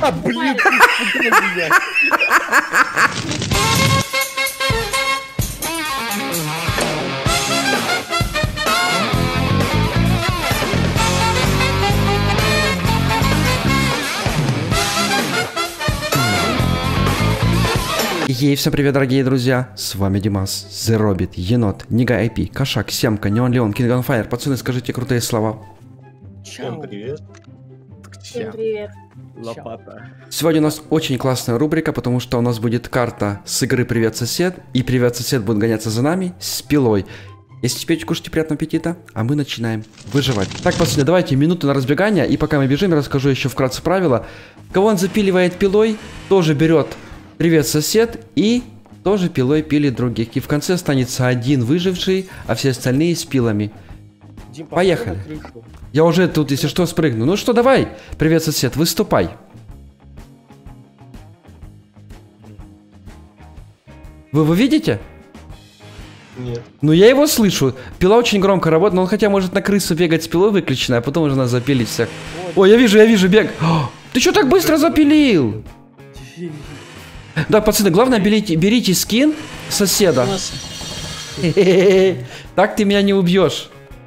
Блин, ты испугал меня. Ей, всем привет, дорогие друзья, с вами Димас, The Robit, Енот, Нига IP, Кошак, Семка, Неон Леон, King on Fire. Пацаны, скажите крутые слова. Всем привет. Всем привет. Лопата. Сегодня у нас очень классная рубрика, потому что у нас будет карта с игры «Привет, сосед», и «Привет, сосед» будет гоняться за нами с пилой. Если пейте, кушайте, приятного аппетита, а мы начинаем выживать. Так, пацаны, давайте минуту на разбегание, и пока мы бежим, я расскажу еще вкратце правила. Кого он запиливает пилой, тоже берет «Привет, сосед», и тоже пилой пилит других. И в конце останется один выживший, а все остальные с пилами. Дим, Поехали. Я уже тут, если что, спрыгну. Ну что, давай, «Привет, сосед», выступай. Вы его видите? Нет. Ну я его слышу. Пила очень громко работает, но он хотя может на крысу бегать с пилой выключенной, а потом уже нас запилить всех. Ой, я вижу, бег. О, ты что так быстро запилил? Да, пацаны, главное, берите скин соседа. Так ты меня не убьешь.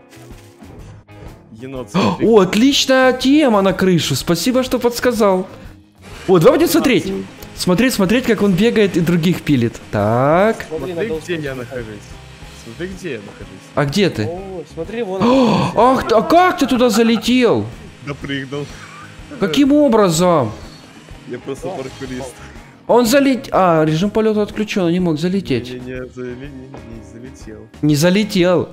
Енот, О, отличная тема на крышу. Спасибо, что подсказал. О, давай будем смотреть. Смотреть, как он бегает и других пилит. Так. Смотри, где я нахожусь. Смотри, где я нахожусь. А где ты? О, смотри, вон. Ах, а как ты туда залетел? Допрыгнул. Каким образом? Я просто паркурист. Он залетел. А, режим полета отключен, он не мог залететь. Не залетел. Не залетел.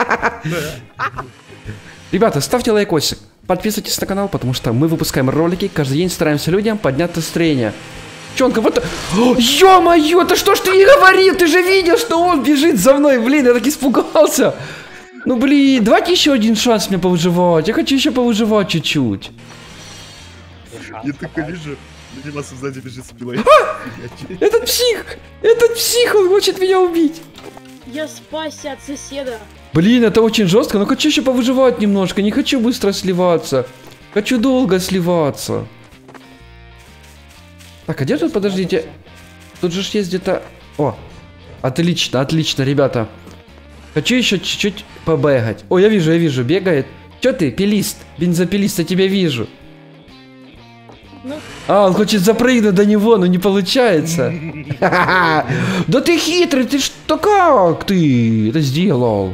Ребята, ставьте лайкосик. Подписывайтесь на канал, потому что мы выпускаем ролики. Каждый день стараемся людям поднять настроение. Чонка, вот... Ё-моё, да что ж ты не говорил? Ты же видел, что он бежит за мной. Блин, я так испугался. Ну, блин, давайте еще один шанс мне повыживать. Я хочу еще повыживать чуть-чуть. Я только вижу, Димас сзади бежит с пилой. Этот псих, он хочет меня убить. Я спасся от соседа. Блин, это очень жестко, но хочу еще повыживать немножко. Не хочу быстро сливаться. Хочу долго сливаться. Так, а где тут, подождите? Тут же есть где-то... О, отлично, ребята. Хочу еще чуть-чуть побегать. О, я вижу, бегает. Че ты, пилист, бензопилист, я тебя вижу. Ну. А, он хочет запрыгнуть до него, но не получается. Да ты хитрый, ты что, как ты это сделал?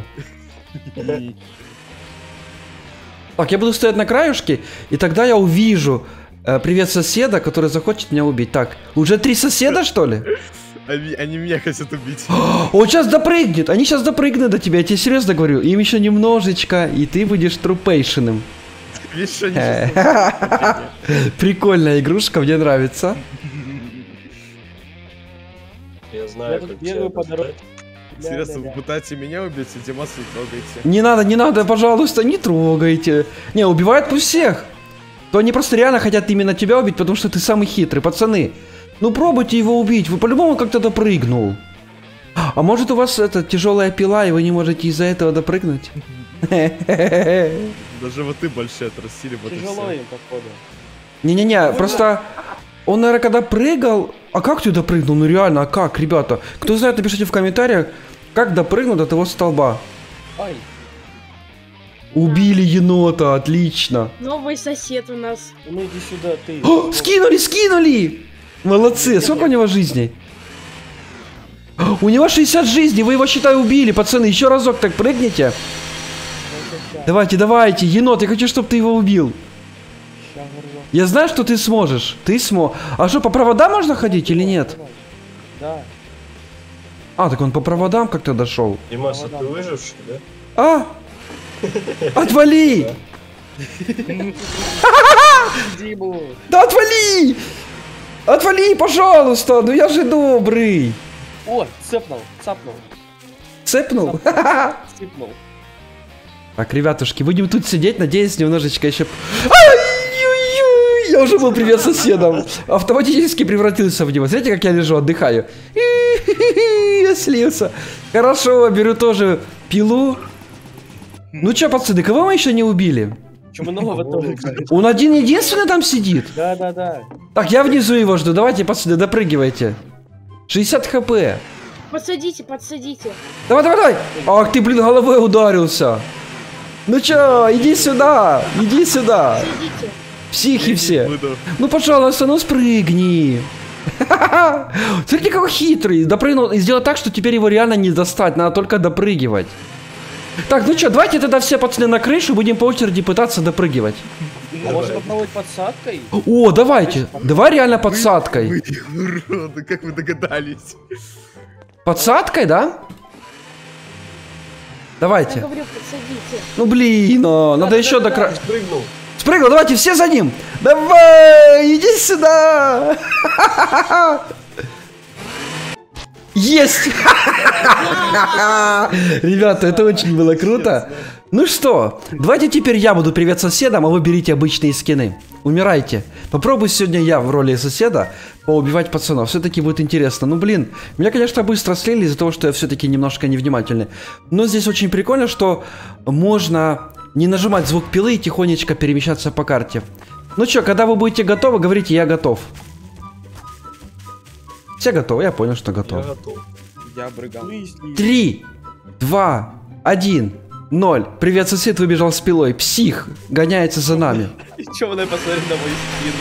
Так, я буду стоять на краюшке, и тогда я увижу привет соседа, который захочет меня убить. Так, уже 3 соседа, что ли? Они меня хотят убить. Он сейчас допрыгнет, они сейчас допрыгнут до тебя, я тебе серьезно говорю. Им еще немножечко, и ты будешь трупейшеным. Прикольная игрушка, мне нравится. Я знаю, как первый по дороге. Серьезно, вы пытаетесь меня убить, и Димаса не трогайте. Не надо, пожалуйста, не трогайте. Не, убивают пусть всех. То они просто реально хотят именно тебя убить, потому что ты самый хитрый. Пацаны, ну пробуйте его убить, вы по-любому как-то допрыгнул. А может у вас это тяжелая пила, и вы не можете из-за этого допрыгнуть? Даже вот ты большие отрастили, вот и Тяжело всё. им, походу. Не-не-не, просто он, наверное, когда прыгал... А как ты допрыгнул? Ну реально, а как, ребята? Кто знает, напишите в комментариях, как допрыгнул до того столба. Ай, Убили енота, отлично. новый сосед у нас. Ну иди сюда, ты. О, скинули! Молодцы, сколько у него жизней? У него 60 жизней, вы его, считай, убили, пацаны. Еще разок так прыгните. Давайте, енот, я хочу, чтобы ты его убил. Я знаю, что ты сможешь. А что, по проводам можно ходить или нет? Да. А, так он по проводам как-то дошел. Димас, а ты выживший, да? А! Отвали! Диму. Да отвали! Отвали, пожалуйста! Ну я же добрый! О, цепнул. Цепнул? Цепнул. Так, ребятушки, будем тут сидеть, надеюсь, немножечко еще... Ай-ю-ю! Я уже был привет соседом. Автоматически превратился в него. Смотрите, как я лежу, отдыхаю. Я слился. Хорошо, беру тоже пилу. Ну чё, пацаны, кого мы еще не убили? Чё, мы нового тоже? Он один-единственный там сидит? Да. Так, я внизу его жду. Давайте, пацаны, допрыгивайте. 60 хп. Подсадите, подсадите. Давай, давай, давай. Ах ты, блин, головой ударился. Ну чё, иди сюда. Иди сюда. Садите. Психи все. Буду. Ну, пожалуйста, ну спрыгни. Смотри, какой хитрый. Допрыгнул и сделал так, что теперь его реально не достать. Надо только допрыгивать. Так, ну что, давайте тогда все пацаны на крышу, будем по очереди пытаться допрыгивать. А можно попробовать подсадкой? О, давайте. Давай реально подсадкой. Вы уроды, как вы догадались? Подсадкой, да? Я Давайте. говорю, подсадите. Ну блин, надо еще до края. Спрыгнул. Спрыгнул, давайте все за ним. Давай, иди сюда. Есть! Ребята, это очень было круто. Ну что, давайте теперь я буду привет соседам, а вы берите обычные скины. Умирайте. Попробую сегодня я в роли соседа поубивать пацанов. Все-таки будет интересно. Ну блин, меня, конечно, быстро слили из-за того, что я все-таки немножко невнимательный. Но здесь очень прикольно, что можно не нажимать звук пилы и тихонечко перемещаться по карте. Ну что, когда вы будете готовы, говорите «я готов». Все готовы? Я понял, что Я готов. готов. Я брыгал. 3, 2, 1, 0. Привет, сосед выбежал с пилой. Псих гоняется за нами. Чё вы посмотри на мой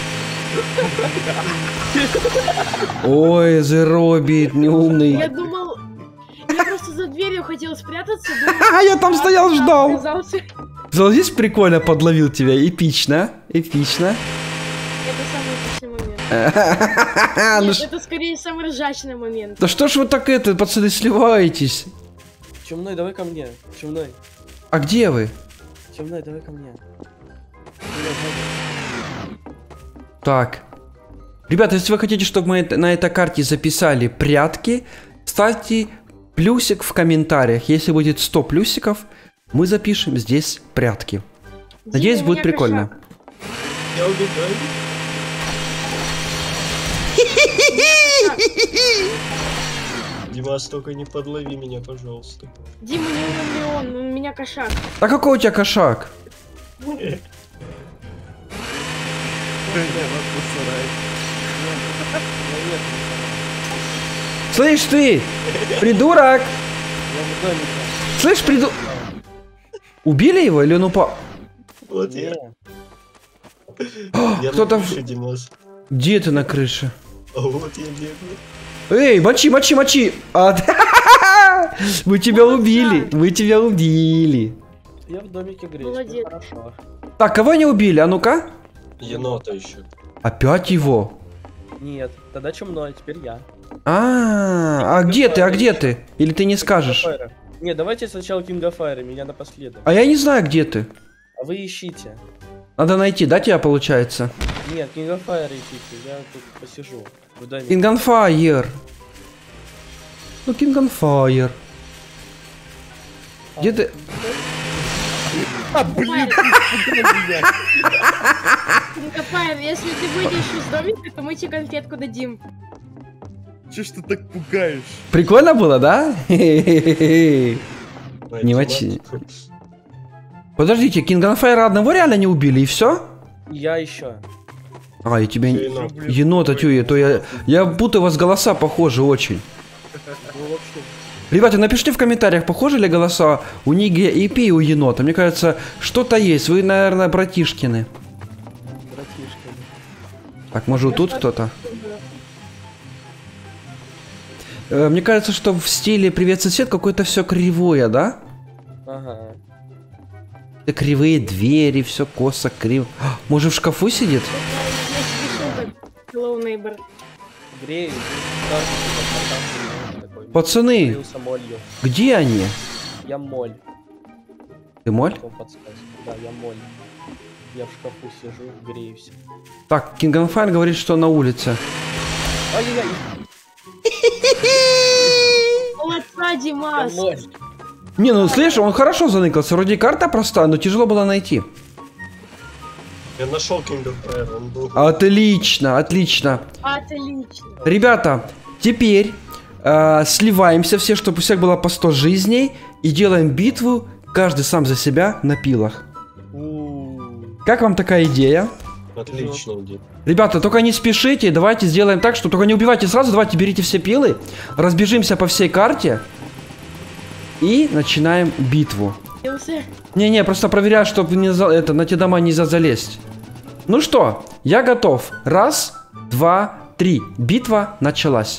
скин? Ой, заробит, Я неумный. думал... Я просто за дверью хотел спрятаться. Думал, А я там стоял, ждал. оказался. Здесь прикольно подловил тебя. Эпично, эпично. Это самый эпичный момент. Ну Нет, ш- это скорее самый ржачный момент. Да что ж вы так это, пацаны, сливаетесь? Чумной, давай ко мне. Чумной. А где вы? Чумной, давай ко мне. Так. Ребята, если вы хотите, чтобы мы на этой карте записали прятки, ставьте плюсик в комментариях. Если будет 100 плюсиков, мы запишем здесь прятки. Надеюсь, Дима, у будет меня прикольно. кошак. Я убегаю. Димас, только не подлови меня, пожалуйста. Дима, не он, у меня кошак. А какой у тебя кошак? Слышь ты, придурок! Я в домике. Слышь, Убили его или он упал? Вот я. Не. Я кто-то на в- крыше, Димас. Где ты на крыше? А вот я бегаю. Эй, мочи, мочи, мочи! Мы тебя убили, мы тебя убили. Я в домике греюсь. Молодец. Ну, хорошо. Так, кого не убили? А ну-ка. Енота еще. Опять его? Нет, тогда чумной, теперь я. А где ты, а где ты? Или ты не скажешь? Кингафайра. Не, давайте сначала Кинга Файра, меня напоследок. А я не знаю, где ты. А вы ищите. Надо найти, да, тебя получается? Нет, Кинга Файра ищите, я тут посижу. В доме. King on Fire. Ну, King on Fire. Где ты? А, блин, Копаем, если ты выйдешь из домика, то мы тебе конфетку дадим. че ж ты так пугаешь? Прикольно было, да? Не Димас. мочи. Подождите, King on Fire одного реально не убили, и все? Я еще. А, и тебя... Енот. Енота, тю, то я будто у вас голоса похожи очень. Ну, вообще, Ребята, напишите в комментариях, похожи ли голоса у Ниги и Пи и у енота. Мне кажется, что-то есть. Вы, наверное, братишкины. братишка. Так, может, тут кто-то? Мне кажется, что в стиле «Привет, сосед» какое-то все кривое, да? Ага. Это кривые двери, все косо, криво. А, может, в шкафу сидит? Я спешу как Hello Neighbor. Греюсь. Пацаны, Греюся молью. где они? Я моль. Ты моль? Вам подсказку. Да, я моль. Я в шкафу сижу, греюсь. Так, King on Fire говорит, что на улице. Ай-яй-яй. Молодца, Я Димас. моль. Не, ну слышь, он хорошо заныкался. Вроде карта простая, но тяжело было найти. Я нашел King of Fire, он был. Отлично, отлично. Отлично. Ребята, теперь сливаемся все, чтобы у всех было по 100 жизней. И делаем битву, каждый сам за себя на пилах. У-у-у. Как вам такая идея? Отлично, иди. Ребята, только не спешите, давайте сделаем так, что только не убивайте сразу, давайте берите все пилы, разбежимся по всей карте и начинаем битву. Не-не, просто проверяю, чтобы на те дома нельзя залезть. Ну что, я готов. Раз, два, три. Битва началась.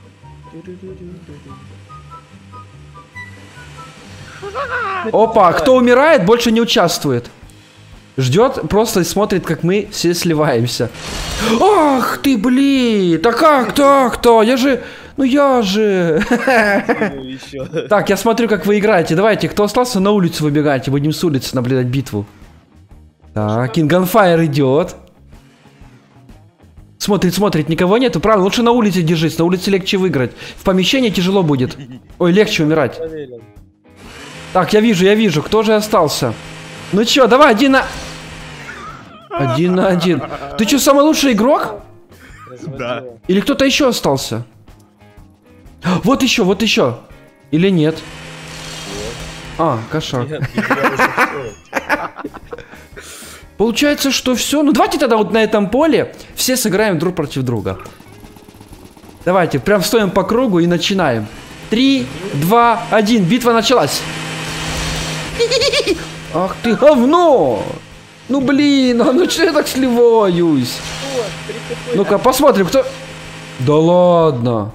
Опа, кто умирает, больше не участвует. Ждет, просто смотрит, как мы все сливаемся. Ах ты, блин! Да как так-то? Я же... Ну я же... Так, я смотрю, как вы играете. Давайте, кто остался, на улицу выбегайте. Будем с улицы наблюдать битву. Так, King on Fire идет. Смотрит, никого нету. Правильно, лучше на улице держись. На улице легче выиграть. В помещении тяжело будет. Ой, легче умирать. Так, я вижу. Кто же остался? Ну чё, давай, 1 на 1. Ты чё, самый лучший игрок? Да. Или кто-то еще остался? Вот еще. Или нет? А, кошак. Получается, что все. Ну давайте тогда вот на этом поле все сыграем друг против друга. Давайте, прям стоим по кругу и начинаем. 3, 2, 1. Битва началась. Ах ты говно! Ну блин, ну что я так сливаюсь? Ну-ка, посмотрим, кто... Да ладно.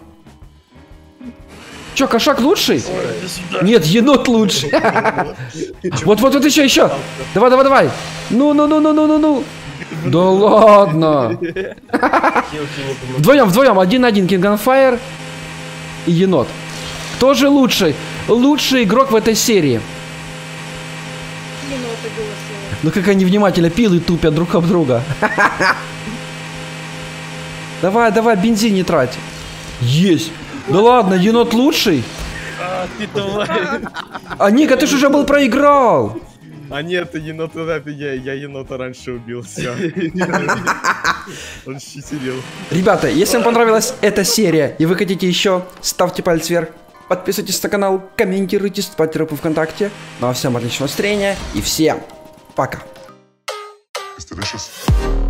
Че, кошак лучший? Нет, енот лучше. Вот еще. Давай. Ну. Да ладно. Вдвоем. 1 на 1. King on Fire и енот. Кто же лучший? Лучший игрок в этой серии. Ну как они внимательно пилы тупят друг об друга. Давай, бензин не трать. Есть. Да ладно, енот лучший? Ты тварь. А Ника, ты же уже был проиграл. А нет, енота, я енота раньше убил, все. Он щитил. Ребята, если вам понравилась эта серия и вы хотите еще, ставьте палец вверх, подписывайтесь на канал, комментируйте, ставьте группу ВКонтакте. Ну а всем отличного настроения и всем пока. It's delicious.